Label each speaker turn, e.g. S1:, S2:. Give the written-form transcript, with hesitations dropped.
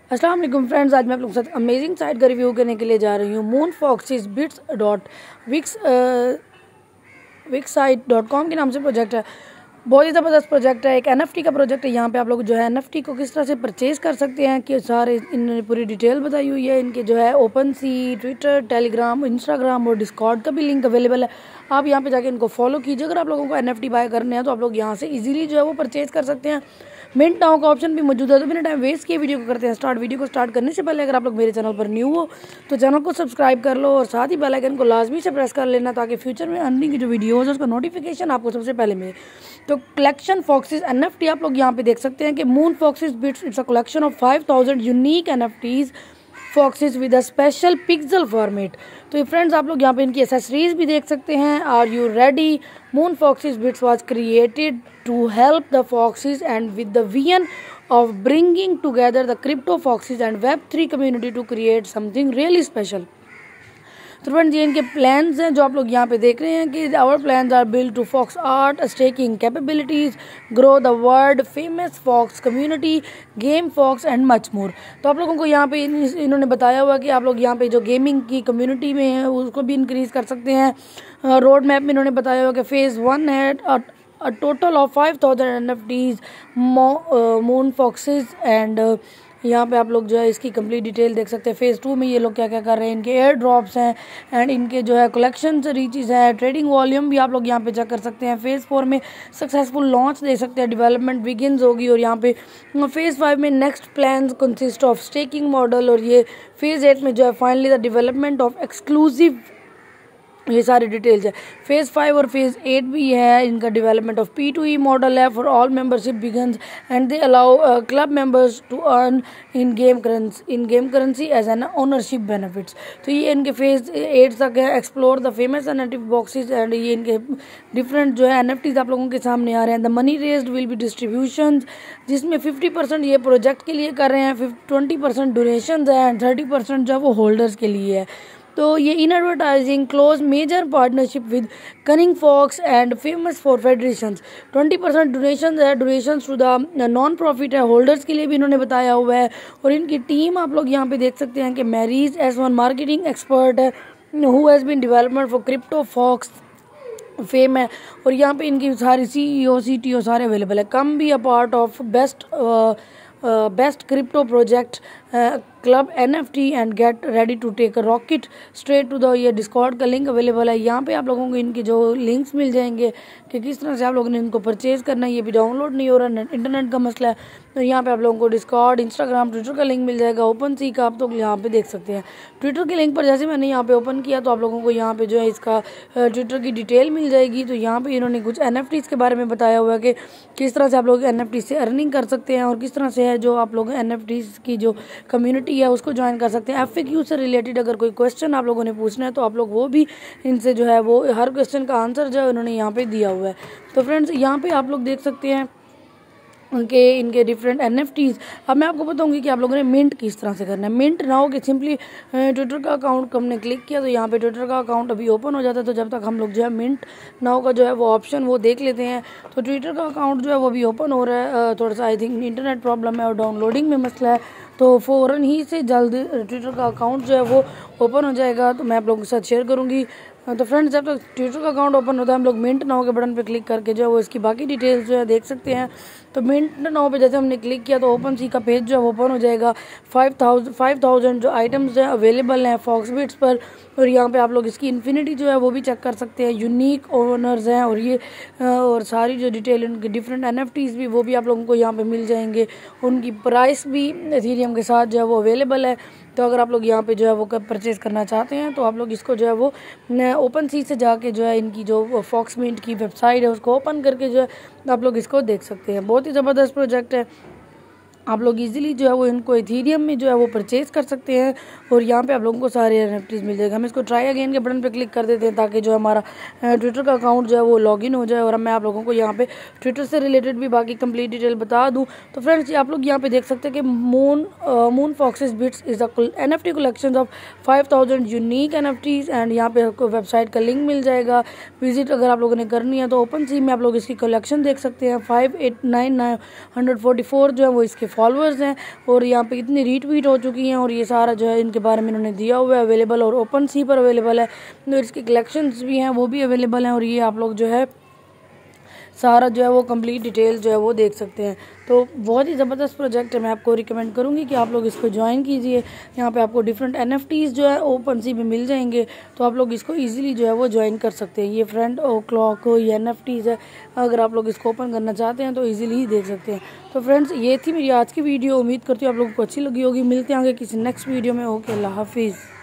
S1: अस्सलाम वालेकुम फ्रेंड्स, आज मैं आप लोगों के साथ अमेजिंग साइट का रिव्यू करने के लिए जा रही हूँ। moonfoxes.wixsite.com के नाम से प्रोजेक्ट है। बहुत ही ज़बरदस्त प्रोजेक्ट है, एक NFT का प्रोजेक्ट है। यहाँ पे आप लोग जो है NFT को किस तरह से परचेज़ कर सकते हैं कि सारे इन्होंने पूरी डिटेल बताई हुई है। इनके जो है OpenSea, Twitter, Telegram, Instagram और डिस्कॉर्ड का भी लिंक अवेलेबल है। आप यहाँ पे जाके इनको फॉलो कीजिए। अगर आप लोगों को NFT बाय करने हैं तो आप लोग यहाँ से इजीली जो है वो परचेज़ कर सकते हैं। मिंट नाउ का ऑप्शन भी मौजूद है। तो बिना टाइम वेस्ट किए वीडियो को करते हैं स्टार्ट। वीडियो को स्टार्ट करने से पहले अगर आप लोग मेरे चैनल पर न्यू हो तो चैनल को सब्सक्राइब कर लो और साथ ही बेल आइकन को लाजमी से प्रेस कर लेना ताकि फ्यूचर में अर्निंग की जो वीडियोज़ है उसका नोटिफिकेशन आपको सबसे पहले मिले। तो कलेक्शन फॉक्सेस NFT आप लोग यहाँ पे देख सकते हैं कि Moon Foxes Bits it's a collection of 5000 unique NFTs foxes with a special pixel format. तो ये फ्रेंड्स आप लोग यहाँ पे इनकी एसेसरीज भी देख सकते हैं। Are you ready? Moon Foxes Bits was created to help the foxes and with the vision of bringing together the crypto foxes and web3 community to create something really special। तो friends ये इनके plans हैं जो आप लोग यहाँ पे देख रहे हैं कि our plans are build to fox art, staking capabilities, grow the world famous fox community, game fox and much more. तो आप लोगों को यहाँ पे इन्होंने बताया हुआ कि आप लोग यहाँ पे जो गेमिंग की कम्युनिटी में है उसको भी इंक्रीज कर सकते हैं। रोड मैप में इन्होंने बताया हुआ कि फेज़ 1 है a total of 5000 NFTs Moon Foxes and यहाँ पे आप लोग जो है इसकी कंप्लीट डिटेल देख सकते हैं। फेज़ 2 में ये लोग क्या क्या कर रहे हैं, इनके एयर ड्रॉप्स हैं एंड इनके जो है कलेक्शन रीचेज है, ट्रेडिंग वॉल्यूम भी आप लोग यहाँ पे चेक कर सकते हैं। फेज़ 4 में सक्सेसफुल लॉन्च दे सकते हैं, डेवलपमेंट बिगिन्स होगी। और यहाँ पे फेज़ 5 में next plan consist of staking model और ये फेज़ 8 में जो है finally the development of exclusive, ये सारी डिटेल्स है। फेज़ 5 और फेज़ 8 भी है। इनका डेवलपमेंट ऑफ P2E मॉडल है for all membership begins and they allow club members to earn in game currency as an ownership benefits. तो ये इनके फेज़ 8 तक है। Explore the famous NFT boxes and ये इनके डिफरेंट जो है NFTs आप लोगों के सामने आ रहे हैं। The money raised will be distribution, जिसमें 50% ये प्रोजेक्ट के लिए कर रहे हैं, 20% डोनेशन है एंड 30% जो है वो होल्डर्स के लिए है। तो ये in advertising close major partnership with cunning fox and famous for federations. 20% donation है, donation to the non profit है, होल्डर्स के लिए भी इन्होंने बताया हुआ है। और इनकी टीम आप लोग यहाँ पे देख सकते हैं कि मैरीज S1 मार्केटिंग एक्सपर्ट है who has been development for crypto fox fame है। और यहाँ पे इनकी सारी CEO CTO सारे अवेलेबल है। Come be a part of best crypto project club NFT and get ready to take a rocket straight to the, ये Discord का लिंक अवेलेबल है। यहाँ पे आप लोगों को इनके जो लिंक्स मिल जाएंगे कि किस तरह से आप लोगों ने इनको परचेज़ करना है। ये भी डाउनलोड नहीं हो रहा, इंटरनेट का मसला है। तो यहाँ पे आप लोगों को डिस्कॉर्ड, इंस्टाग्राम, ट्विटर का लिंक मिल जाएगा। ओपन सी का आप तो यहाँ पे देख सकते हैं। ट्विटर के लिंक पर जैसे मैंने यहाँ पे ओपन किया तो आप लोगों को यहाँ पे जो है इसका ट्विटर की डिटेल मिल जाएगी। तो यहाँ पे इन्होंने कुछ NFTs के बारे में बताया हुआ है कि किस तरह से आप लोग NFT से अर्निंग कर सकते हैं और किस तरह से है जो आप लोग NFTs की जो कम्युनिटी है उसको ज्वाइन कर सकते हैं। FAQ से रिलेटेड अगर कोई क्वेश्चन आप लोगों ने पूछना है तो आप लोग वो भी इनसे जो है वो हर क्वेश्चन का आंसर जो है उन्होंने यहाँ पे दिया हुआ है। तो फ्रेंड्स यहाँ पे आप लोग देख सकते हैं उनके इनके डिफरेंट NFTs। अब मैं आपको बताऊंगी कि आप लोगों ने मिंट किस तरह से करना है। मिंट ना हो कि सिंपली ट्विटर का अकाउंट हमने क्लिक किया तो यहाँ पे ट्विटर का अकाउंट अभी ओपन हो जाता है। तो जब तक हम लोग जो है मिंट नाउ का जो है वो ऑप्शन वो देख लेते हैं। तो ट्विटर का अकाउंट जो है वो भी ओपन हो रहा है। थोड़ा सा आई थिंक इंटरनेट प्रॉब्लम है और डाउनलोडिंग में मसला है, तो फ़ौरन ही से जल्द ट्विटर का अकाउंट जो है वो ओपन हो जाएगा। तो मैं आप लोगों के साथ शेयर करूँगी। तो फ्रेंड्स जब तक ट्विटर का अकाउंट ओपन होता है हम लोग मिंट नाउ के बटन पे क्लिक करके जो है वो इसकी बाकी डिटेल्स जो है देख सकते हैं। तो मिंट नाउ पे जैसे हमने क्लिक किया तो ओपन सी का पेज जो है ओपन हो जाएगा। 5000 जो आइटम्स हैं अवेलेबल हैं फॉक्सबिट्स पर। और यहाँ पे आप लोग इसकी इन्फिनिटी जो है वो भी चेक कर सकते हैं। यूनिक ओनर्स हैं और ये और सारी जो डिटेल उनके डिफरेंट NFTs भी वो भी आप लोगों को यहाँ पे मिल जाएंगे। उनकी प्राइस भी एथेरियम के साथ जो है वो अवेलेबल है। तो अगर आप लोग यहाँ पे जो है वो परचेज़ करना चाहते हैं तो आप लोग इसको जो है वो ओपन सी से जाके जो है इनकी जो फॉक्स मिंट की वेबसाइट है उसको ओपन करके जो है आप लोग इसको देख सकते हैं। बहुत ही ज़बरदस्त प्रोजेक्ट है। आप लोग इजीली जो है वो इनको इथेरियम में जो है वो परचेज़ कर सकते हैं और यहाँ पे आप लोगों को सारे NFTs मिल जाएगा। हम इसको ट्राई अगेन के बटन पे क्लिक कर देते हैं ताकि जो हमारा ट्विटर का अकाउंट जो है वो लॉगिन हो जाए। और मैं आप लोगों को यहाँ पे ट्विटर से रिलेटेड भी बाकी कंप्लीट डिटेल बता दूँ। तो फ्रेंड्स आप लोग यहाँ पे देख सकते हैं कि Moon Foxes Bits is a NFT collection of 5000 unique NFTs and यहाँ पे आपको वेबसाइट का लिंक मिल जाएगा। विजिट अगर आप लोगों ने करनी है तो ओपन सी में आप लोग इसकी कलेक्शन देख सकते हैं। 589944 जो है वो इसके फॉलोअर्स हैं और यहाँ पे कितनी रीट्वीट हो चुकी हैं, और ये सारा जो है इनके बारे में इन्होंने दिया हुआ है अवेलेबल, और ओपन सी पर अवेलेबल है। तो इसके कलेक्शंस भी हैं वो भी अवेलेबल हैं, और ये आप लोग जो है सारा जो है वो कंप्लीट डिटेल जो है वो देख सकते हैं। तो बहुत ही ज़बरदस्त प्रोजेक्ट है, मैं आपको रिकमेंड करूँगी कि आप लोग इसको ज्वाइन कीजिए। यहाँ पे आपको डिफरेंट NFTs जो है ओपन सी में मिल जाएंगे, तो आप लोग इसको इजीली जो है वो ज्वाइन कर सकते हैं। ये फ्रेंड ओ क्लॉक हो, ये NFTs है, अगर आप लोग इसको ओपन करना चाहते हैं तो ईजिली ही देख सकते हैं। तो फ्रेंड्स ये थी मेरी आज की वीडियो, उम्मीद करती हूँ आप लोगों को अच्छी लगी होगी। मिलते हैं आगे किसी नेक्स्ट वीडियो में। ओके, अल्लाह हाफिज़।